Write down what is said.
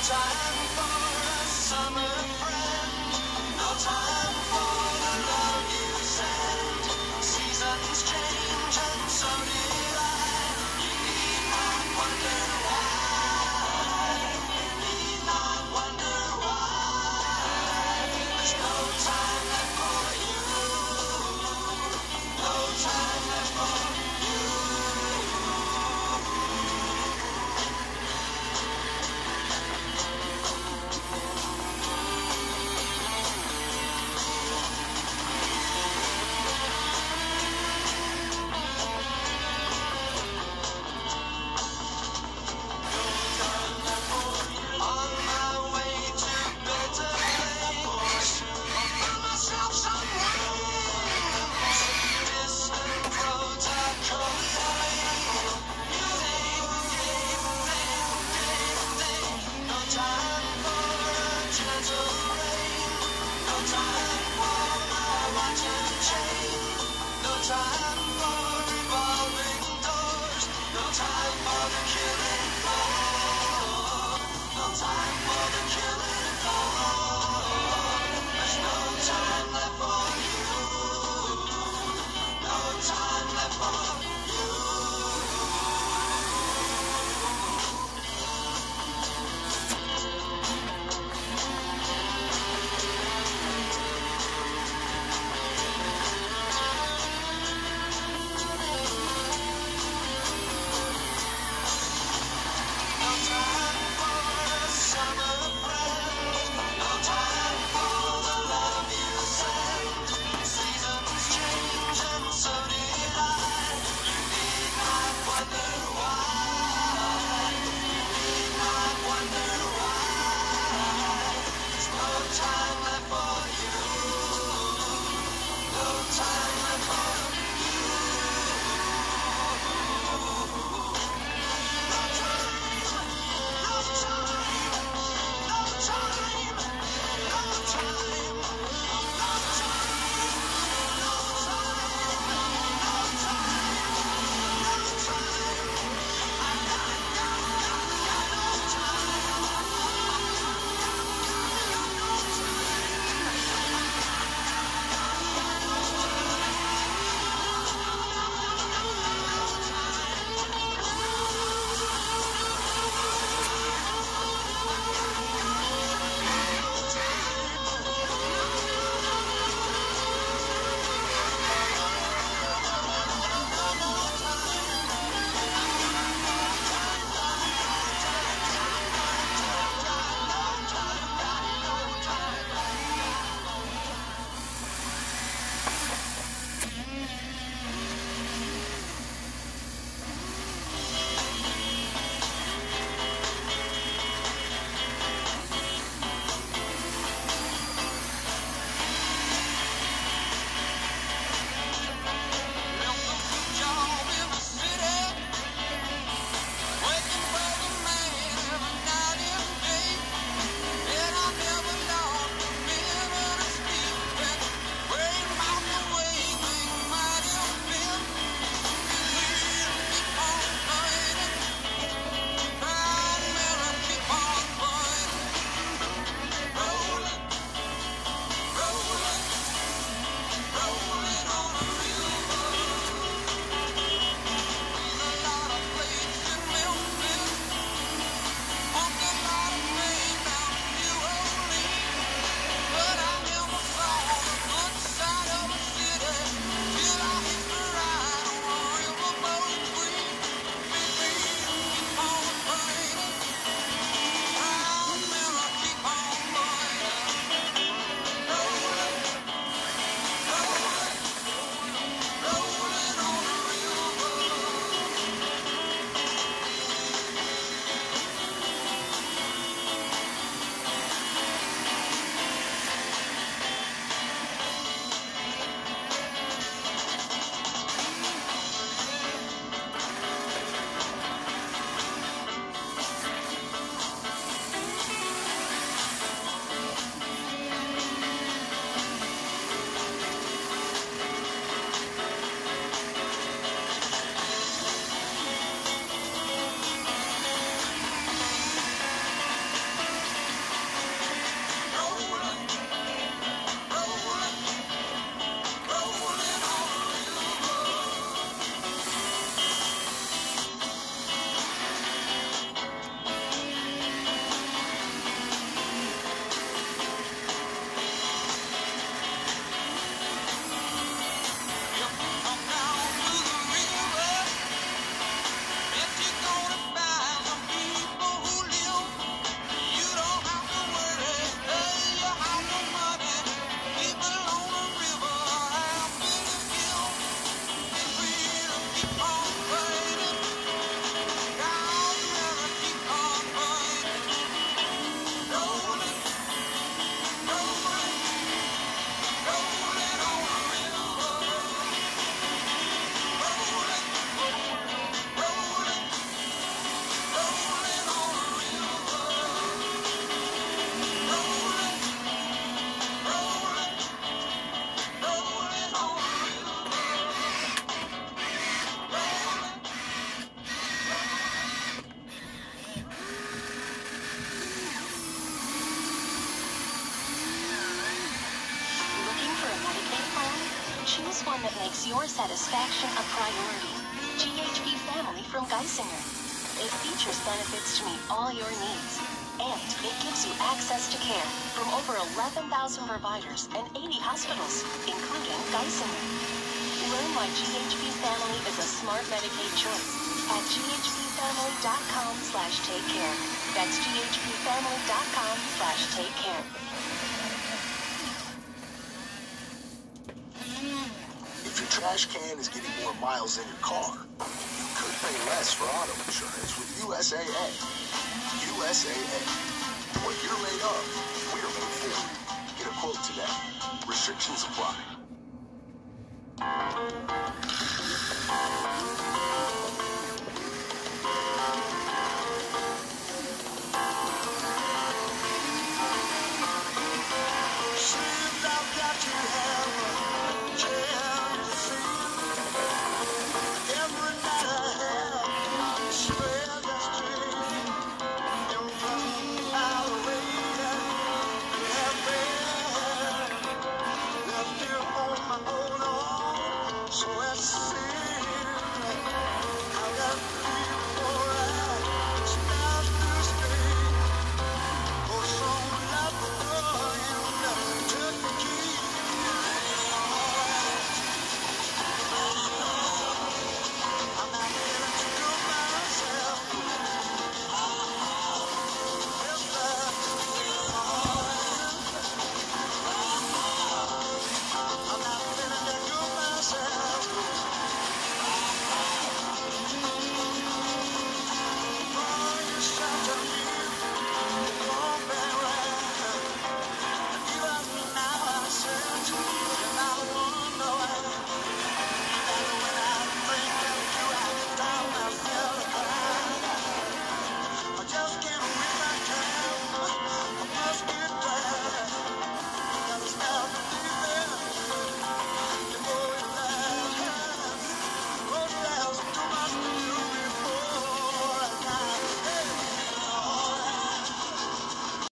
time for a summer friend. No time for the love you send. Seasons change and so did I. You need not wonder why. You need not wonder why. There's no time left for you. No time left for you. On my way to better days, found myself some rings. Distant roads are calling away. You think. No time for a gentle rain. No time for my watch and chain. No time for revolving doors. No time for the killing floor. No time for the killing floor. There's no time left for you. No time left for you. one that makes your satisfaction a priority. GHP Family from Geisinger. It features benefits to meet all your needs. And it gives you access to care from over 11,000 providers and 80 hospitals, including Geisinger. Learn why GHP Family is a smart Medicaid choice at ghpfamily.com/takecare. That's ghpfamily.com/takecare. If your trash can is getting more miles than your car, you could pay less for auto insurance with USAA. USAA. What you're made of, we're made for. Get a quote today. Restrictions apply.